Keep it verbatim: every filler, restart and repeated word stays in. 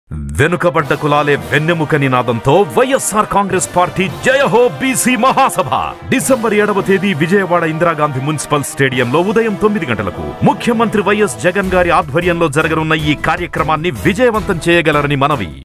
వెనుకబడ్డ కులాలే వెన్నెముక నినాదంతో వైఎస్ఆర్ కాంగ్రెస్ పార్టీ జయహో బీసీ మహాసభ డిసెంబర్ ఏడవ తేదీ విజయవాడ ఇందిరాగాంధీ మున్సిపల్ స్టేడియంలో ఉదయం తొమ్మిది గంటలకు ముఖ్యమంత్రి వైఎస్ జగన్ గారి ఆధ్వర్యంలో జరగనున్న ఈ కార్యక్రమాన్ని విజయవంతం చేయగలరని మనవి.